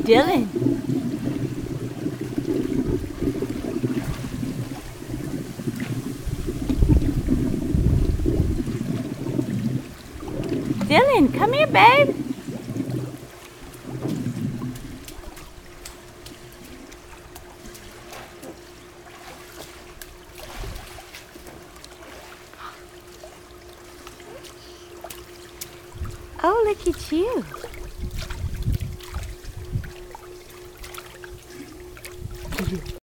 Dylan. Dylan, come here, babe. Oh, look at you.